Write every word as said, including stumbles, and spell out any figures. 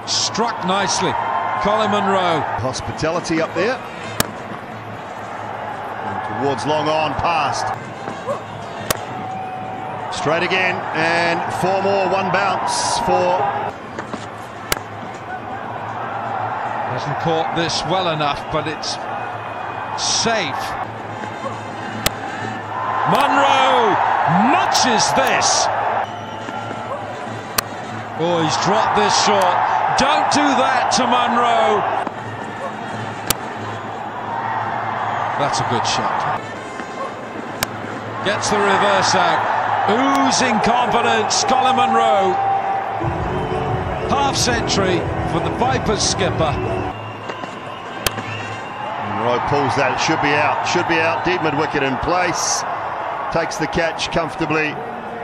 Struck nicely. Colin Munro. Hospitality up there. And towards long on, past. Straight again, and four more, one bounce for... Hasn't caught this well enough, but it's safe. Munro munches this. Oh, he's dropped this short. Don't do that to Munro. That's a good shot. Gets the reverse out. Oozing confidence, Colin Munro. Half century for the Vipers skipper. Munro pulls that, it should be out, should be out. Deep mid wicket in place. Takes the catch comfortably.